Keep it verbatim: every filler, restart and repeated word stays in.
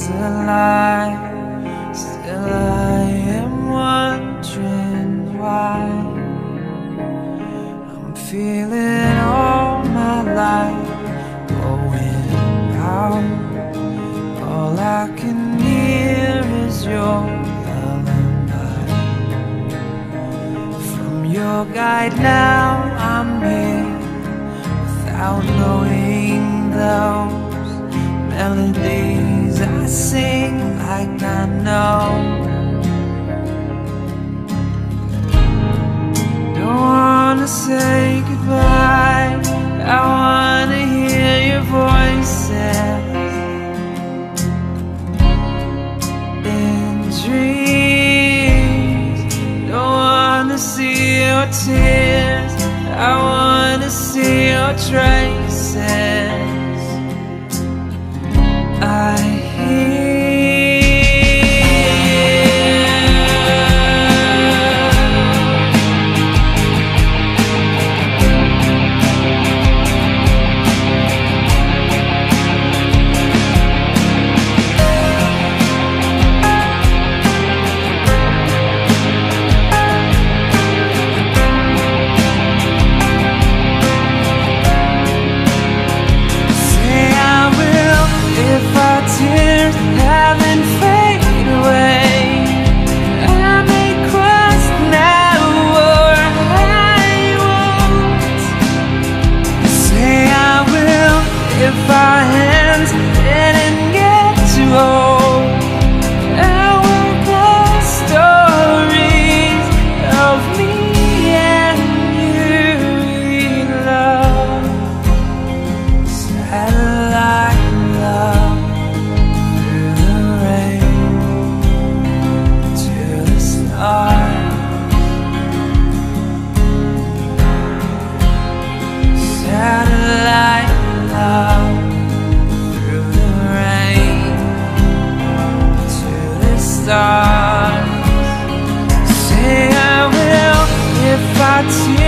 alive. Still I am wondering why I'm feeling all my life going out. All I can hear is your lullaby. From your guide now I'm here, without knowing those melodies I sing like I know. Don't wanna say goodbye, I wanna hear your voices in dreams. Don't wanna see your tears, I wanna see your traces. I tears haven't faded away. I may cross now or I won't. Say I will if our hands didn't get to hold. Our close stories of me and you, love, satellite love. Satellite love, through the rain to the stars. Say I will if I